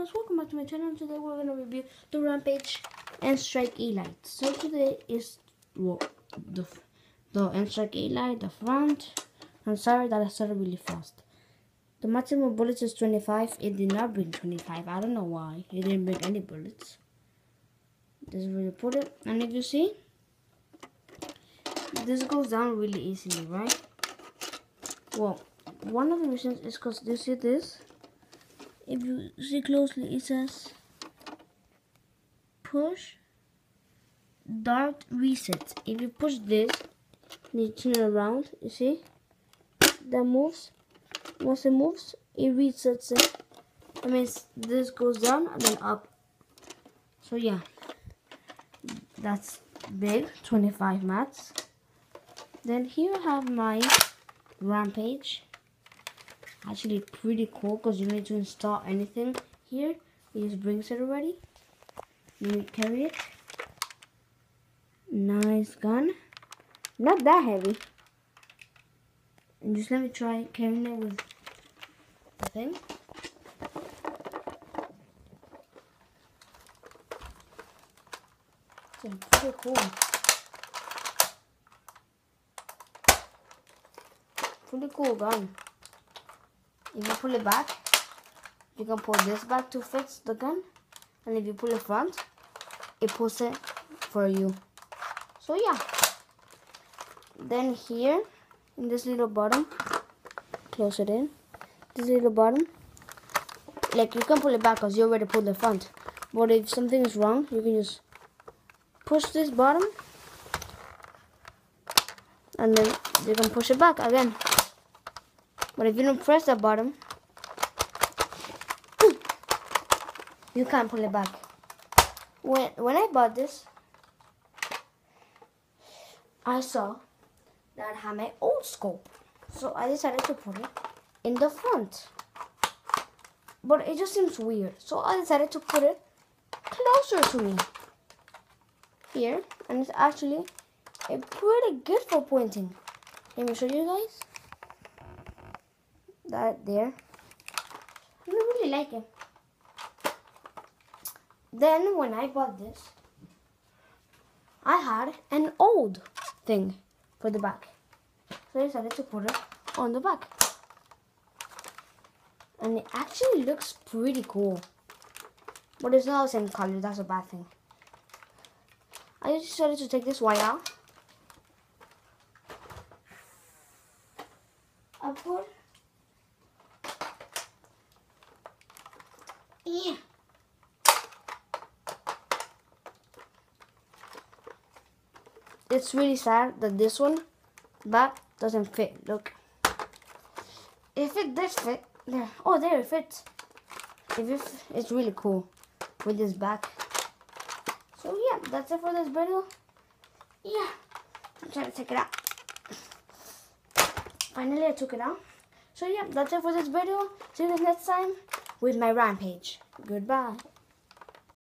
guys, welcome back to my channel. Today we're going to review the Rampage N-Strike E-Lite. So today is the N-Strike E-Lite, the front. I'm sorry that I started really fast. The maximum bullets is 25. It did not bring 25. I don't know why. It didn't bring any bullets. This is where you put it. And if you see, this goes down really easily, right? Well, one of the reasons is because you see this. If you see closely, it says push dart reset. If you push this and you turn it around, you see that moves. Once it moves, it resets it. That means this goes down and then up. So yeah, that's big, 25 mats. Then here I have my Rampage. Actually pretty cool because you don't need to install anything here. It just brings it already. You carry it. Nice gun. Not that heavy. And just let me try carrying it with the thing. It's pretty cool. Pretty cool gun. If you pull it back, you can pull this back to fix the gun. And if you pull it front, it pulls it for you. So yeah. Then here, in this little bottom, close it in. This little bottom, like you can pull it back because you already pulled the front. But if something is wrong, you can just push this bottom. And then you can push it back again. But if you don't press the bottom, you can't pull it back. When I bought this, I saw that I had my old scope. So I decided to put it in the front. But it just seems weird. So I decided to put it closer to me. Here. And it's actually pretty good for pointing. Let me show you guys. That there. I really like it. Then when I bought this, I had an old thing for the back. So I decided to put it on the back. And it actually looks pretty cool. But it's not the same color, that's a bad thing. I just decided to take this wire out. I put yeah. It's really sad that this one back doesn't fit. Look. If it did fit, there. Oh, there it fits. It's really cool with this back. So yeah, that's it for this video. Yeah, I'm trying to take it out. Finally, I took it out. So yeah, that's it for this video. See you guys next time with my Rampage. Goodbye.